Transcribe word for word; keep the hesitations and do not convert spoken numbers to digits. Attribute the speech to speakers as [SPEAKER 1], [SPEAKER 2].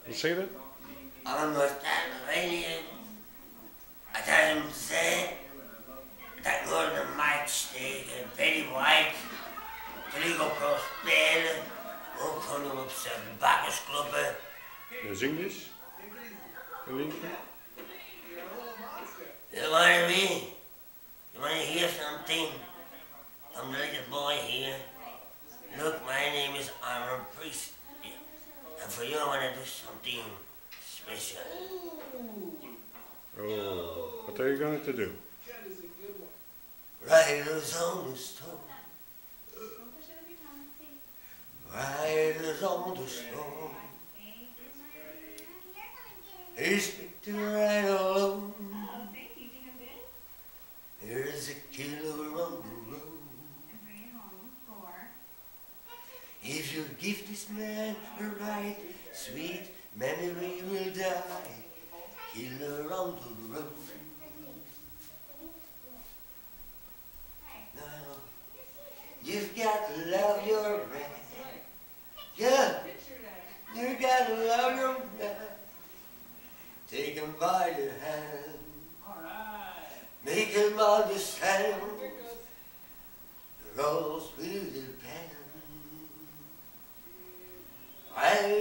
[SPEAKER 1] Wat zeg je dat?
[SPEAKER 2] Allemaal staan alleen. Het had hem gezegd dat ik door de mic steken, Betty White, toen ik op kon spelen, ook gewoon op zijn bakkers kloppen.
[SPEAKER 1] Ja, zing eens. Een liedje.
[SPEAKER 2] You wanna me? You wanna hear something? From the little boy here. Look, my name is Armor Priest. And for you I wanna do something special.
[SPEAKER 1] Oh, what are you going to do?
[SPEAKER 2] Riders on the storm. Riders on the storm. He's picked to ride alone. There's a killer on the road. If you give this man a ride, sweet memory will die. Killer on the road. Now, you've got to love your man. Yeah, you got to love your man. Take him by the hand. Make him understand. The roles will depend. I